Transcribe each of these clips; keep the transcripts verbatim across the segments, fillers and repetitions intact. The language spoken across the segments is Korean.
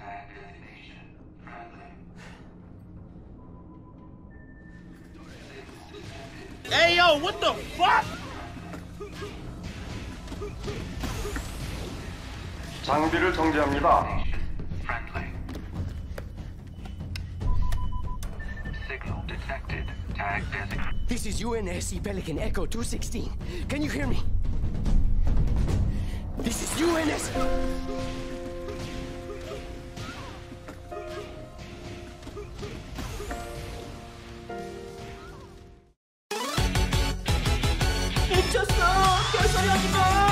Hey yo, what the fuck? 장비를 정지합니다. This is U N S C Pelican Echo two sixteen. Can you hear me? This is U N S. 미쳤어! 별소리 하지 마!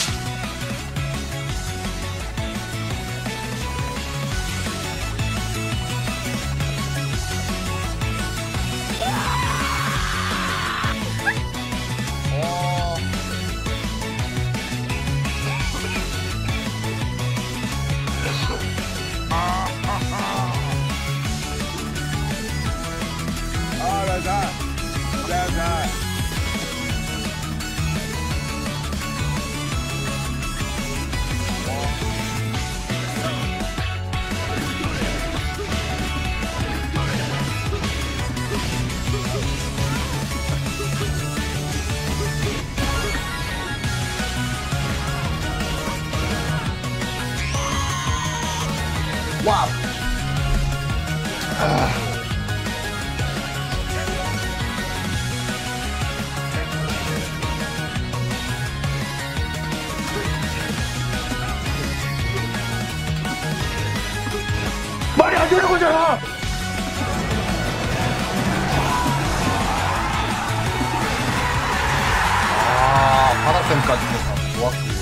Oh, that's hot. That's hot. Wow. Uh. 말이 안 되는 거잖아! 아, 바닥댐까지 다 모았고.